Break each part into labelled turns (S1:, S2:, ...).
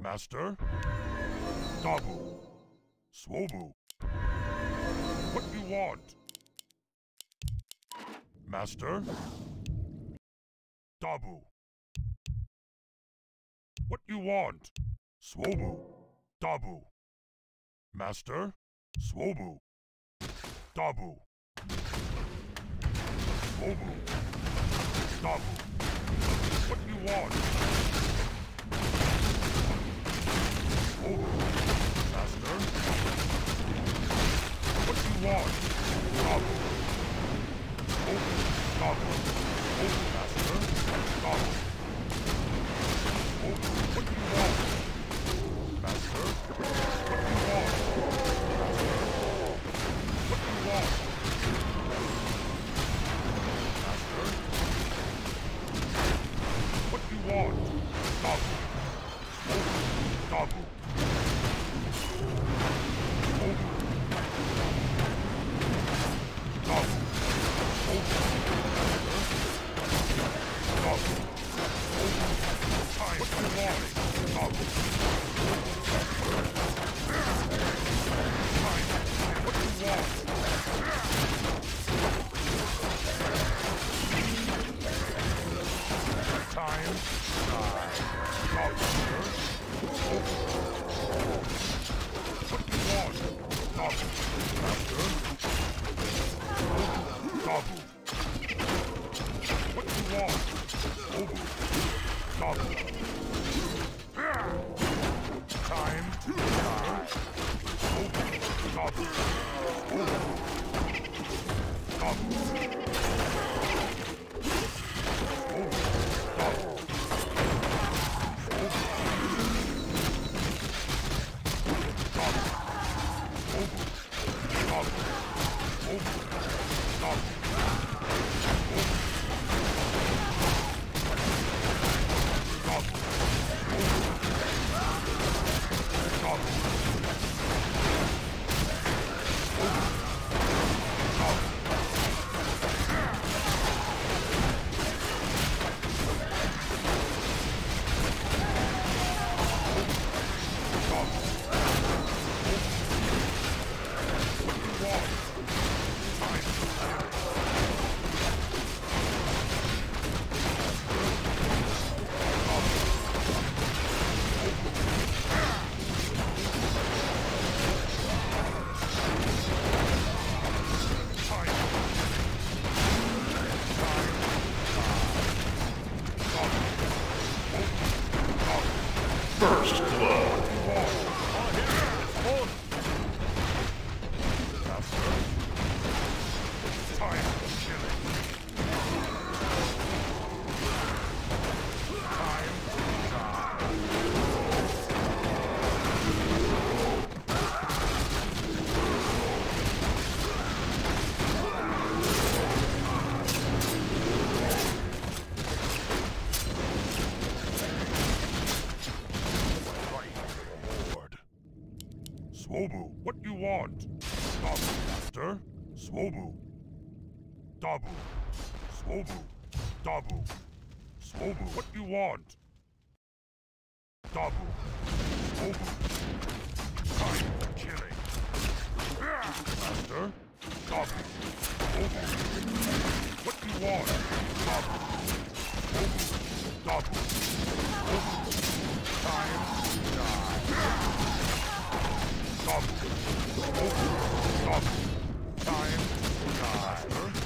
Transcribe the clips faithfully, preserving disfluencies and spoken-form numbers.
S1: Master? Dabu. Swobu. What you want? Master? Dabu. What you want? Swobu. Dabu. Master? Swobu. Dabu. Swobu. Dabu. What you want? Swobu. Master? What you want? Dabu. Swobu. Dabu. Swobu, Master. Dabu. Swobu. What you want? Master? What you want? What you want? Master? What you want? Dabu. Swobu. Dabu. Swobu. Dabu. Swobu. Dabu. Swobu. Time. What you want? Dabu. Time. What you want? Time. Dabu. Swobu. What you want? Dabu. Master. Dabu. What you want? Swobu. Dabu. Time. Swobu. Dabu. Swobu. Dabu. Swobu. Dabu. Swobu. Dabu. Swobu. Dabu. Swobu. Dabu. First blood. Master. Time for killing. Time to die. Swobu, what you want? Dabu, Master. Swobu. Dabu. Swobu. Dabu. Swobu, what you want? Dabu. Swobu. Time for killing. Master. Dabu. Swobu. What you want? Dabu. Swobu. Dabu. Swobu. Time to die. Dabu. Swobu. Dabu. Time to die.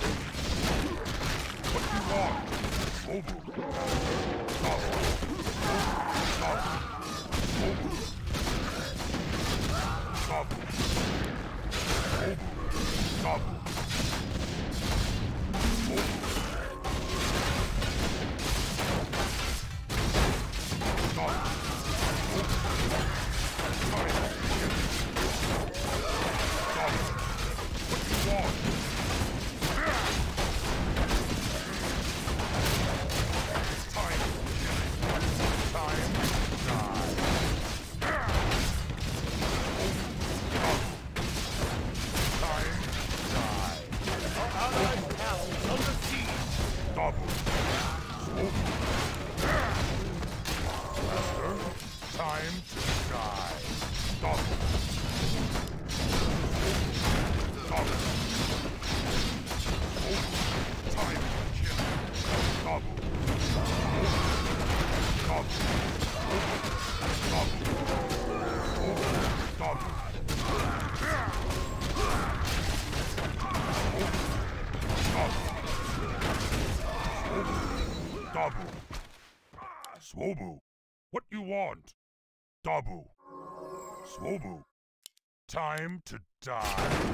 S1: What you want? Swobu. Dabu. Swobu. Dabu. Swobu. Dabu. Swobu. Dabu. Swobu. Dabu. Under siege! Swobu. What you want? Dabu. Swobu. Time to die.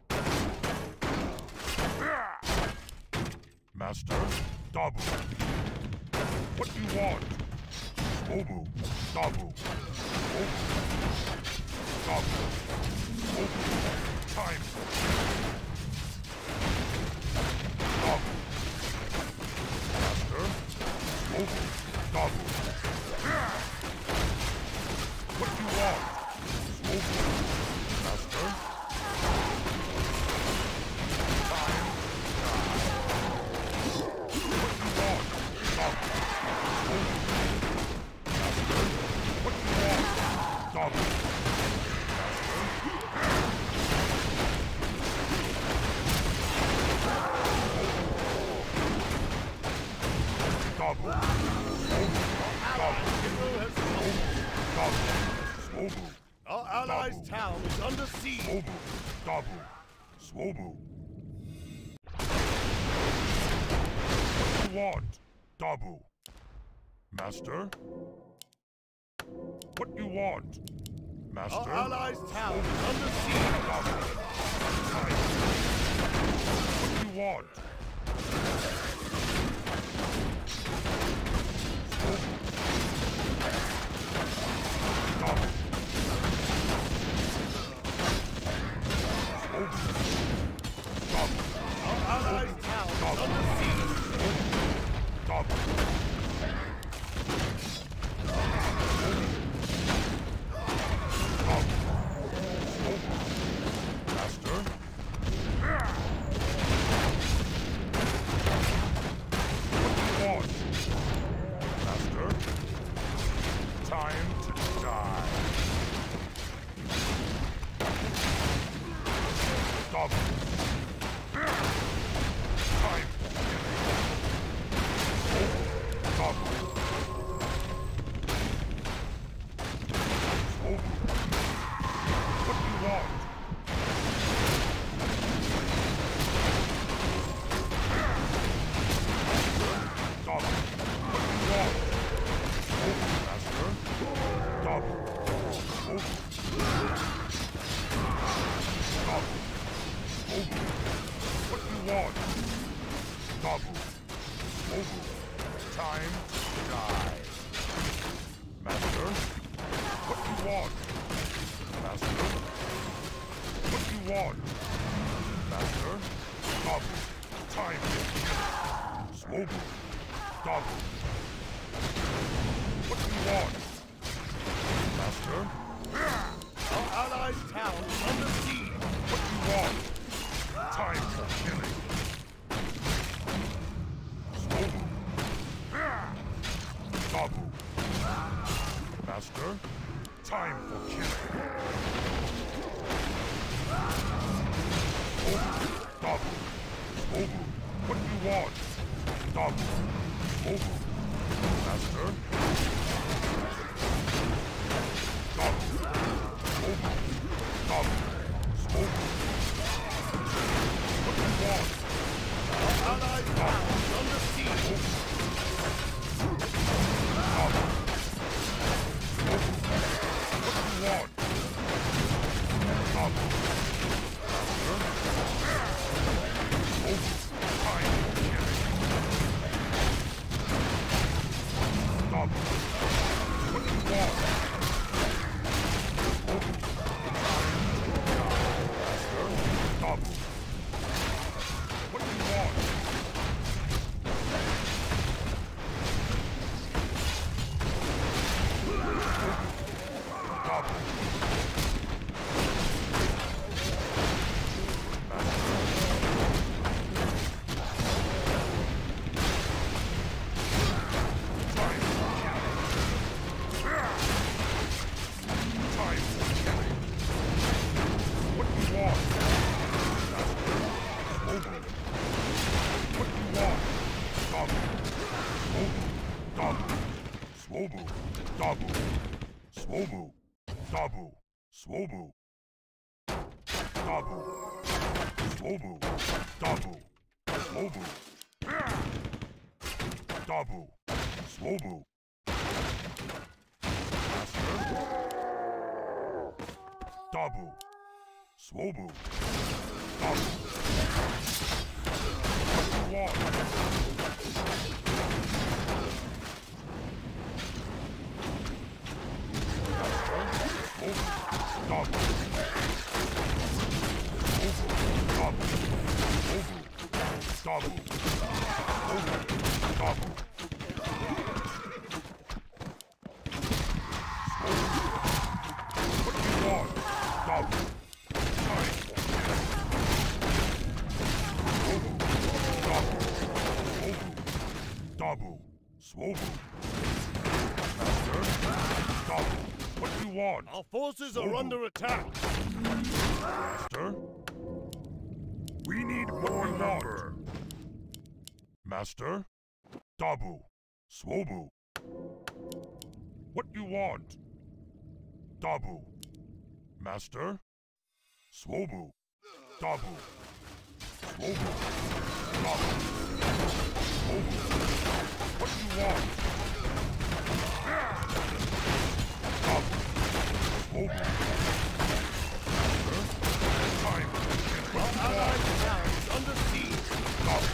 S1: Master, Dabu. What you want? Swobu. Dabu. Swobu. Dabu. Swobu. Time. Dabu. Master, Swobu. Dabu. What you want? Swobu. Master. Time. What you want? Dabu. Swobu. Master. What you want? Dabu. Dabu.
S2: Our allies'
S1: Dabu.
S2: town is under siege.
S1: Swobu. Dabu. Swobu. What you want? Dabu. Master? What you want? Master?
S2: Our allies' town is under siege.
S1: Dabu. Time. What you want? Swobu. Dabu.
S2: Our allies' town is under siege.
S1: Dabu. Dabu. Master? What do you want? Master? Time to die. Dabu. Time. Dabu. Swobu. What do you want? Dabu. What do you want? Swobu, Master. Dabu. Swobu. Dabu. Swobu. What do you want? Dabu. Swobu. Time to die. Master? What do you want? Master? What do you want? Master? Dabu. Time. Swobu. Dabu. What do you want? Master?
S2: Our allies' town is under siege.
S1: What do you want? Time for killing. Swobu. Dabu. Master? Time for killing. Swobu. Dabu. Swobu. What do you want? Dabu. Swobu. Master? Dabu. Swobu. Dabu. Swobu. What do you want?
S2: Our allies' town is under siege.
S1: Dabu. Swobu. What do you want? Dabu. Master? Swobu. Time for killing. Dabu. What do you want? Swobu. Time to die. Master? Dabu. What do you want? Dabu. Time for killing. Time for killing. What do you want? Master? Swobu. What do you want? Dabu. Swobu. Dabu. Swobu. Dabu. Swobu. Dabu. Swobu. Dabu. Swobu. Dabu. Swobu. Dabu. Swobu. Dabu. What you want? Dabu. Dabu. What do you want? Dabu. Dabu. Swobu. Master. Dabu. What do you want?
S2: Our forces are under attack.
S1: Master? We need more lumber. Master? Dabu. Swobu. What you want? Dabu. Master? Swobu. Dabu. Swobu. Dabu. Swobu. What you want? Dabu. Swobu. Time. What you
S2: Allied
S1: want?
S2: town is under siege.
S1: Dabu.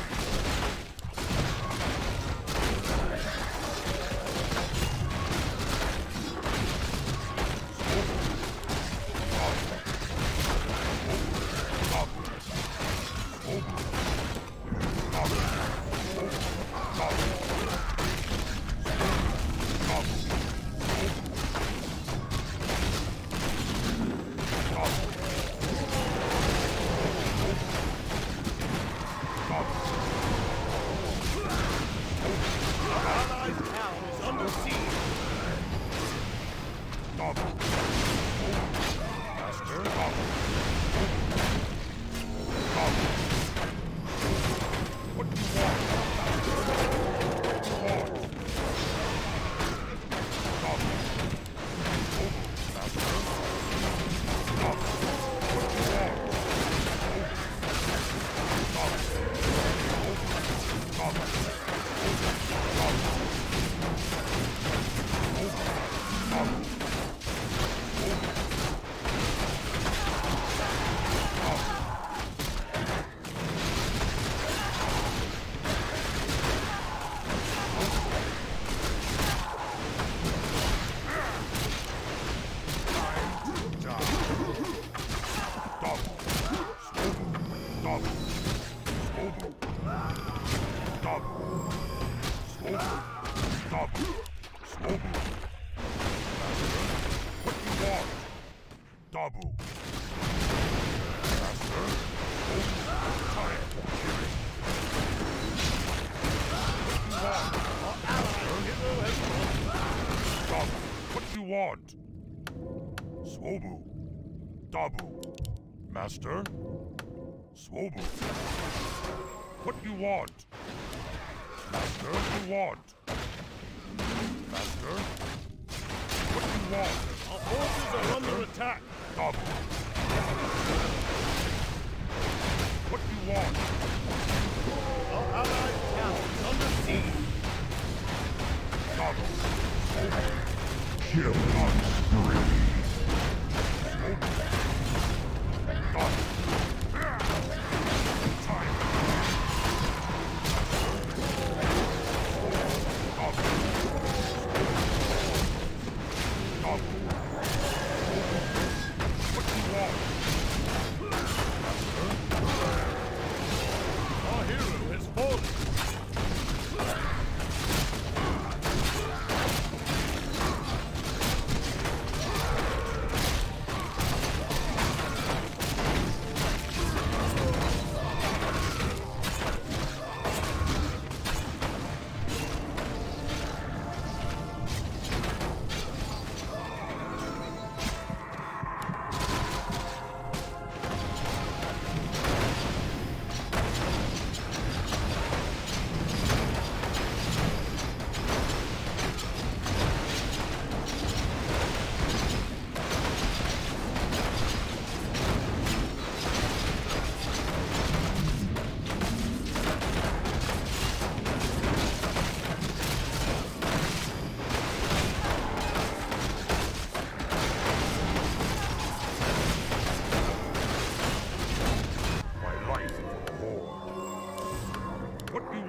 S2: Allied town is under siege.
S1: Dabu. Master. Dabu. Dabu. What do you want? What do you want? Dabu. Master. Dabu. What do you want? Dabu. Dabu. Dabu. Dabu. Master. Time. What you want? Swobu. Dabu. Master. Swobu. What you want? Master, what you want? Master. What you want?
S2: Our forces are under attack.
S1: Dabu. What you want?
S2: Our allied town is under siege.
S1: Dabu. Kill on spree. Dabu. Time. Dabu. Dabu. What you want?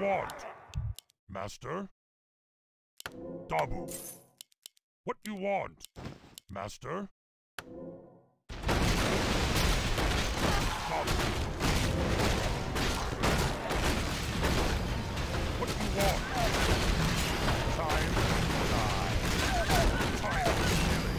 S1: want? Master? Dabu. What you want? Master? Dabu. What you want? Time to die. Time for killing.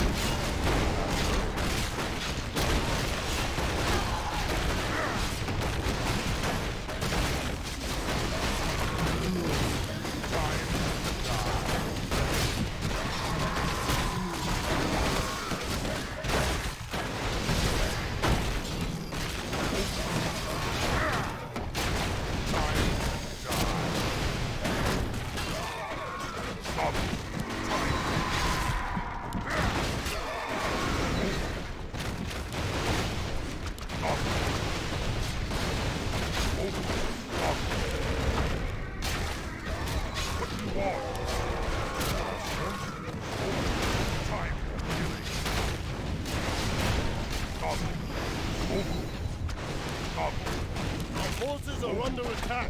S2: Forces are under attack.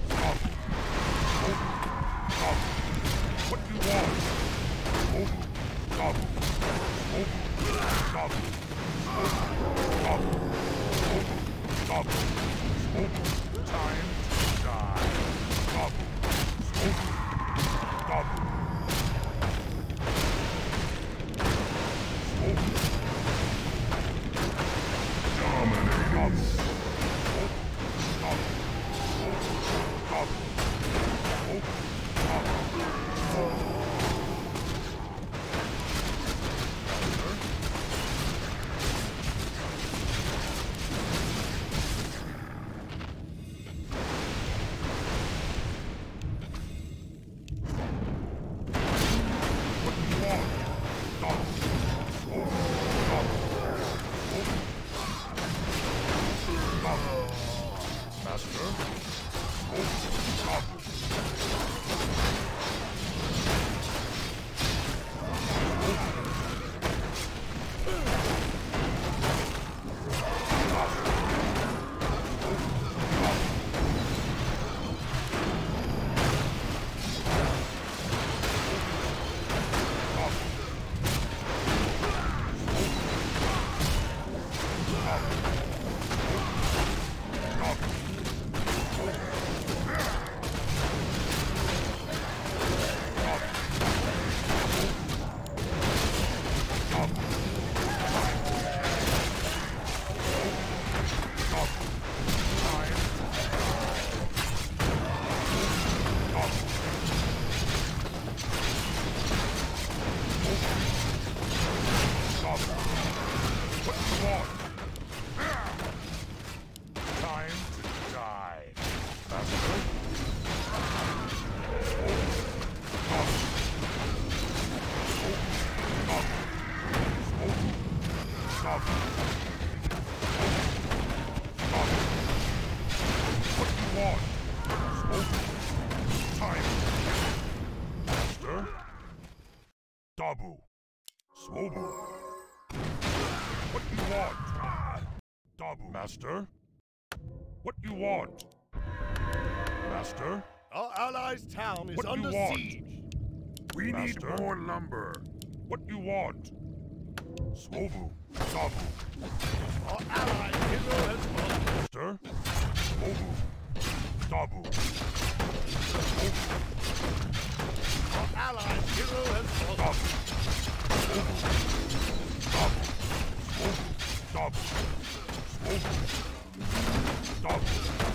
S1: What do you want? Time to die. Dabu. Swobu. What do you want? Dabu. Master? What do you want? Master?
S2: Our allies' town is
S1: What do
S2: under
S1: you want?
S2: siege.
S1: We Master? need more lumber. What do you want? Swobu. Dabu.
S2: Our allied hero has fallen.
S1: Master? Swobu. Dabu.
S2: Our allied hero has fallen.
S1: Dabu. Dabu. Dabu. Dabu. Dabu.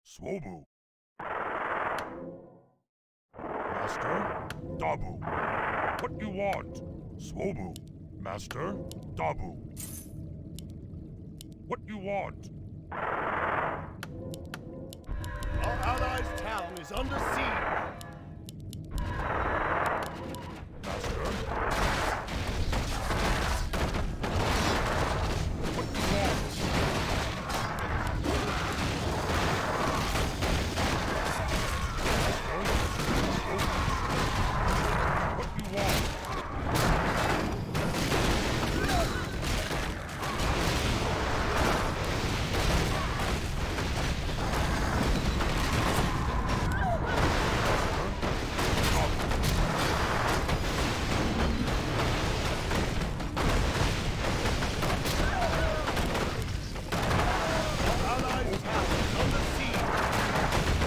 S1: Swobu. Master, Dabu. What you want? Swobu. Master, Dabu. What you want?
S2: Our allies' town is under siege.
S1: Master. What you want? What you want?
S2: Our allies' town is under siege.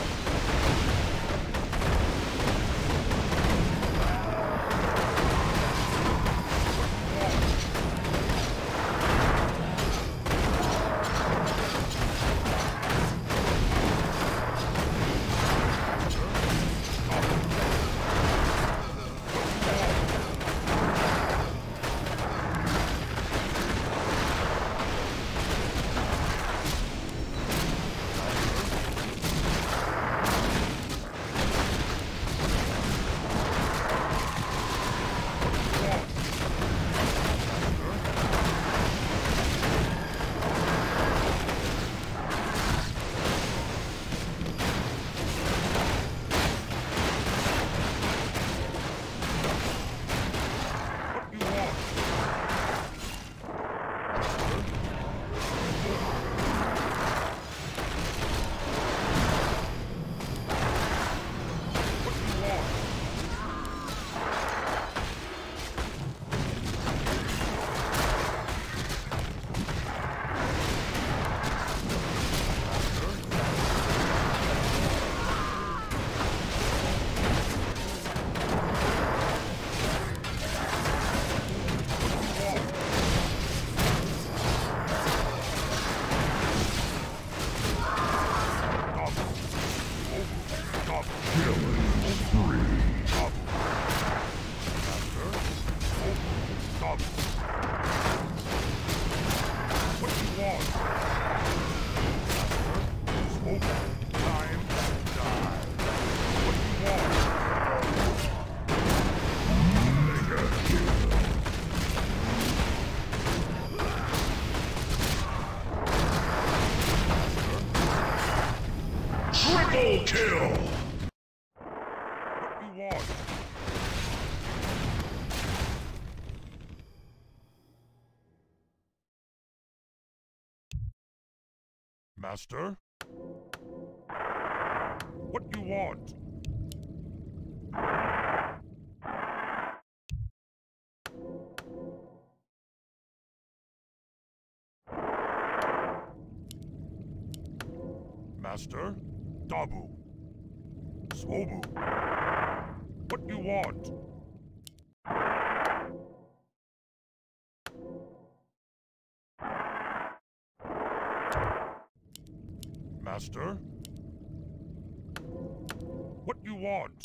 S2: What you want? What you want?
S3: Triple kill!
S1: What you want? Master? What you want? Master? Dabu. Swobu. What you want? Master? What you want?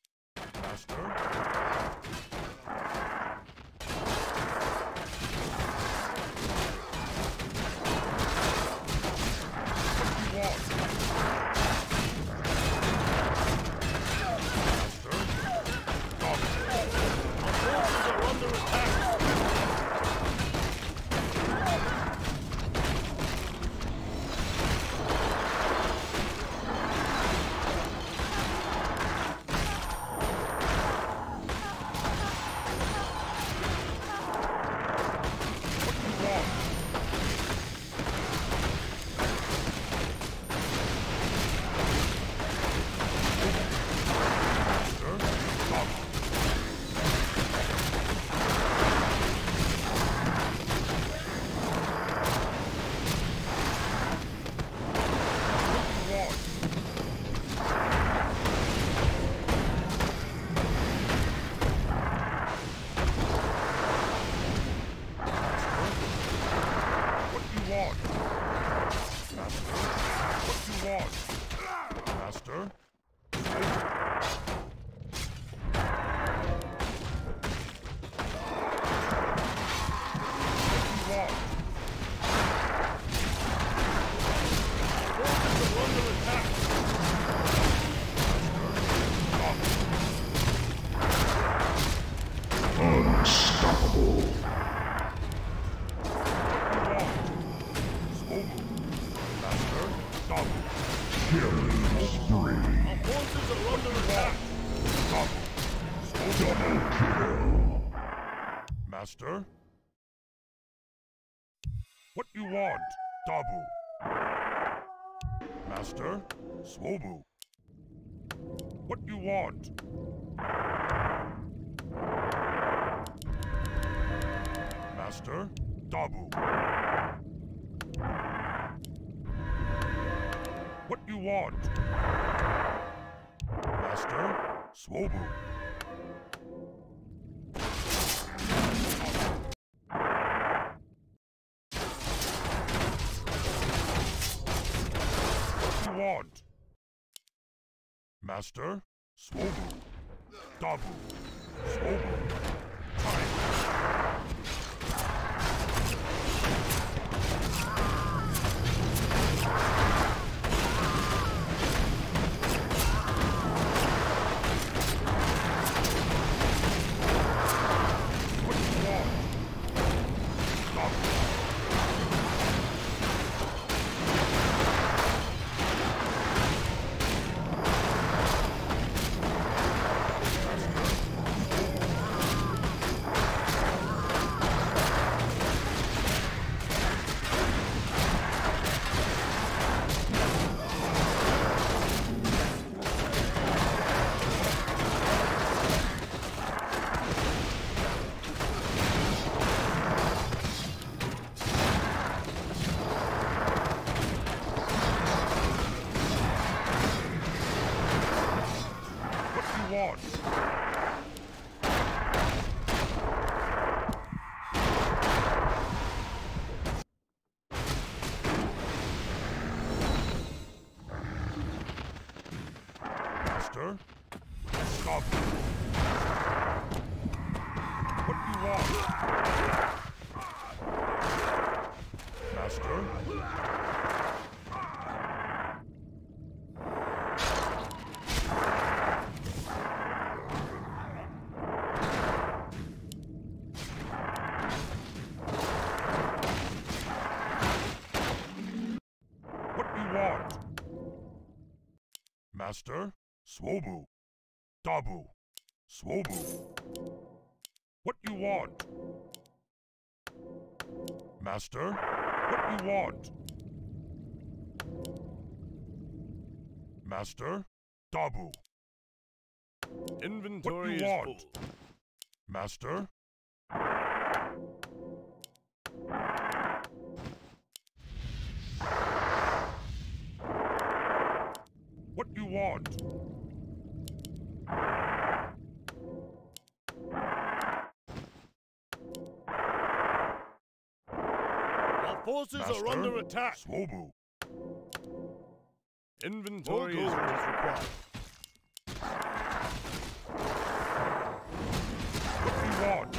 S1: Master? What you want?
S2: Forces are under attack.
S3: Killing spree.
S2: Our forces are under attack.
S3: Double kill.
S1: Master? What you want? Dabu. Master? Swobu. What you want? Master? Dabu. What you want? Master? Swobu. What you want? Master? Swobu. Dabu. Swobu. Time. What you want? Dabu. Want. Master? Stop. What do you want? Master? Want. Master? Swobu. Dabu. Swobu. What you want? Master? What you want? Master? Dabu.
S2: Inventory
S1: What you
S2: is
S1: want?
S2: full.
S1: Master? What you want?
S2: Our forces
S1: Master?
S2: are under attack.
S1: Swobu.
S2: Inventory is what is required.
S1: What you want?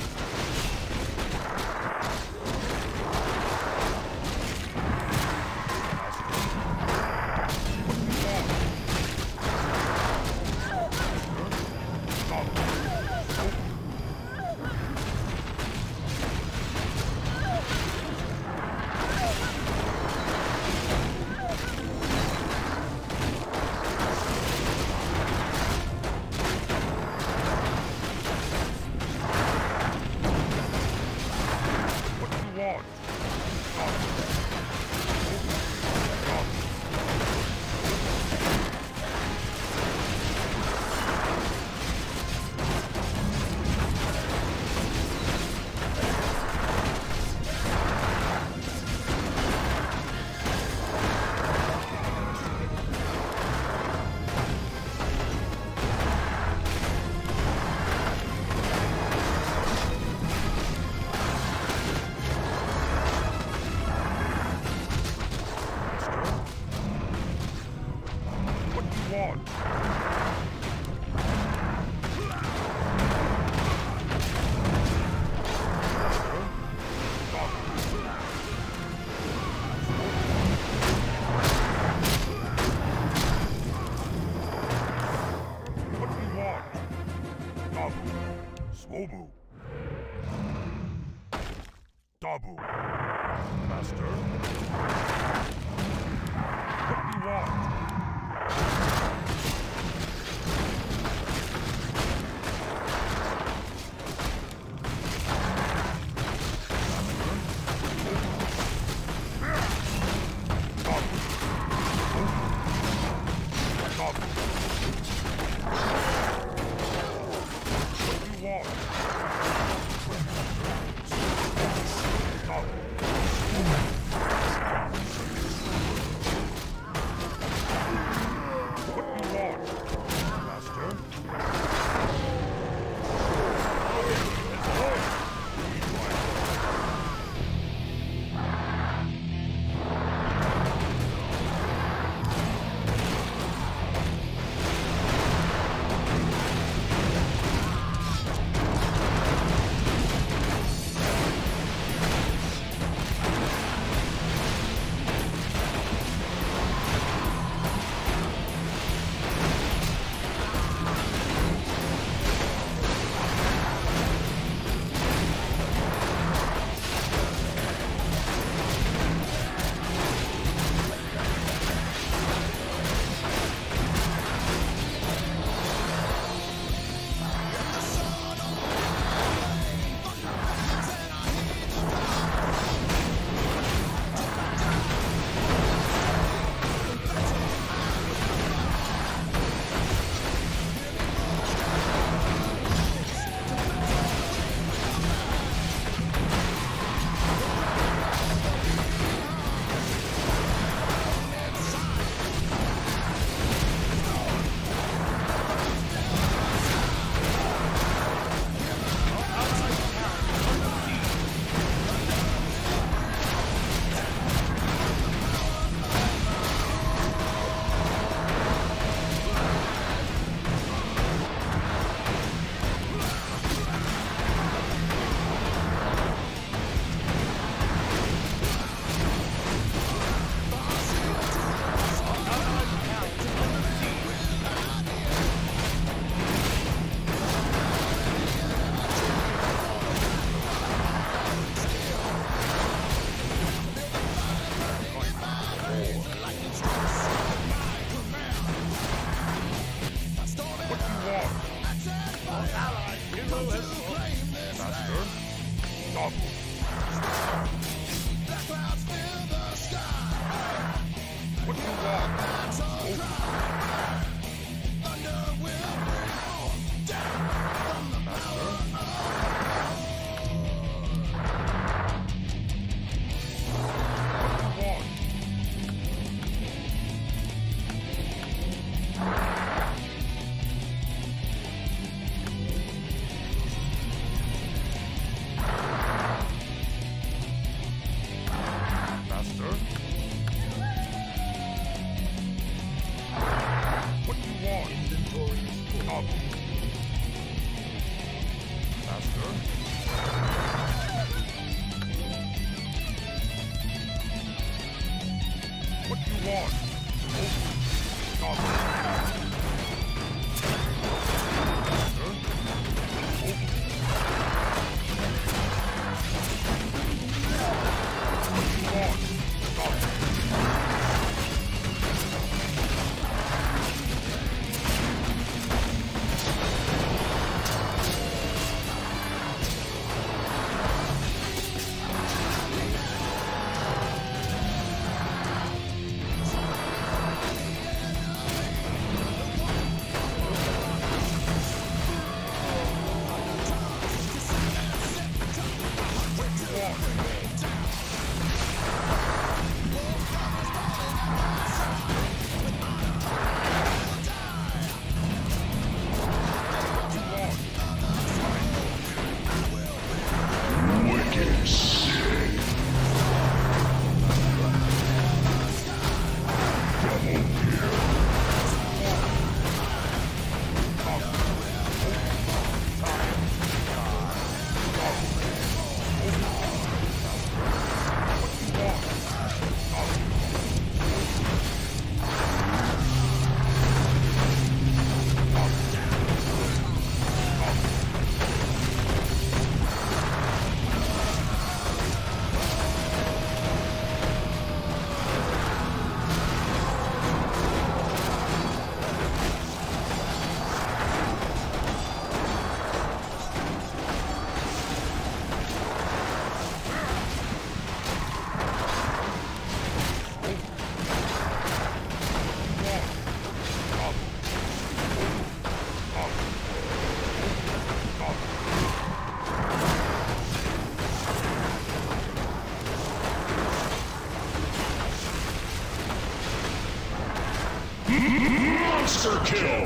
S3: Monster kill!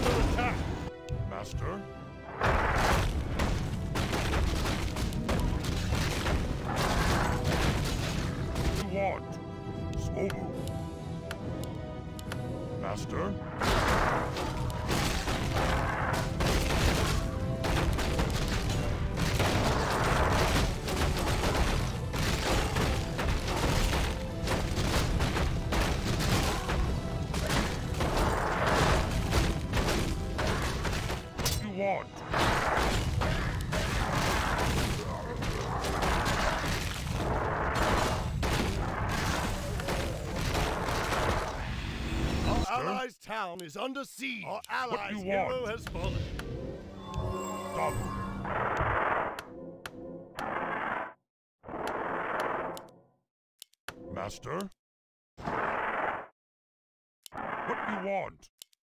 S1: Master? What do you want? Swobu. Master? Want.
S2: Our allies' town is under siege. Our allies'
S1: you
S2: hero
S1: want?
S2: has fallen.
S1: Dabu. Master? What do you want?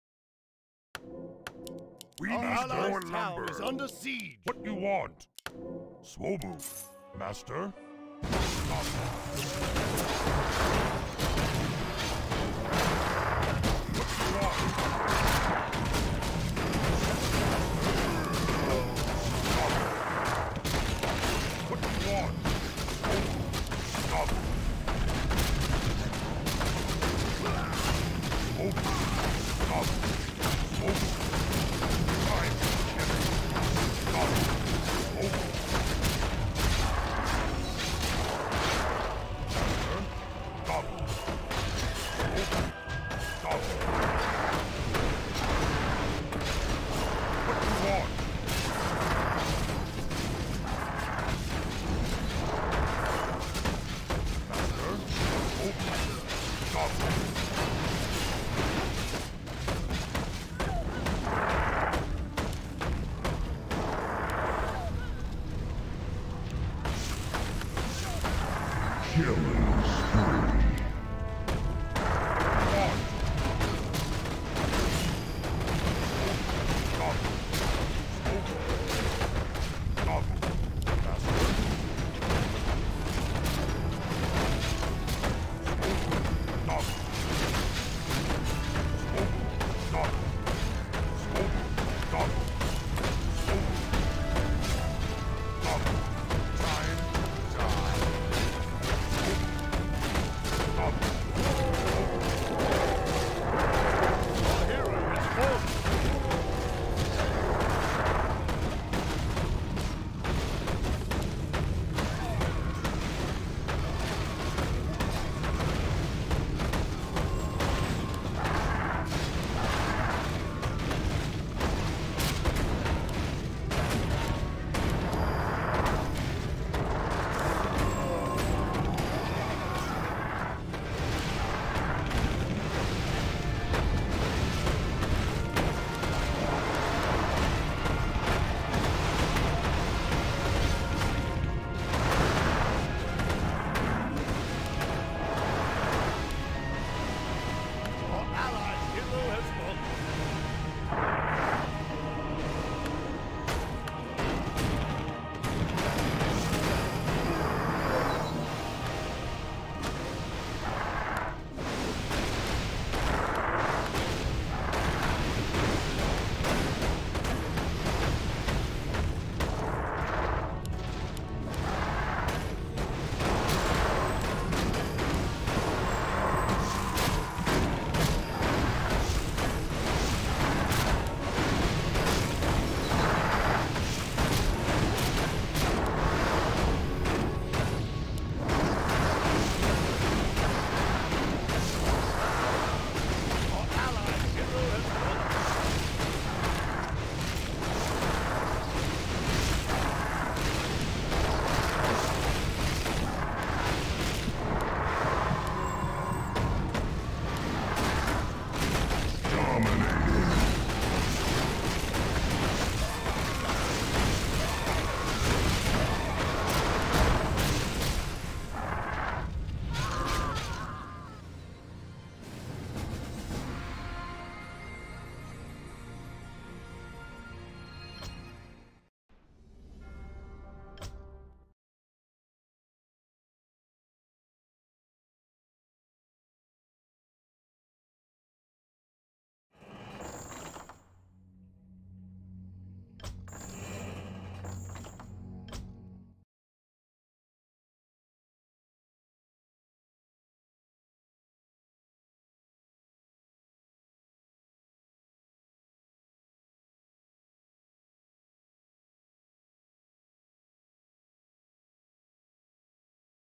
S1: We
S2: Our
S1: need
S2: allies'
S1: more
S2: town
S1: lumber.
S2: is under siege.
S1: What do you want? Swobu. Master? What do you want? Stop. Swobu. Stop.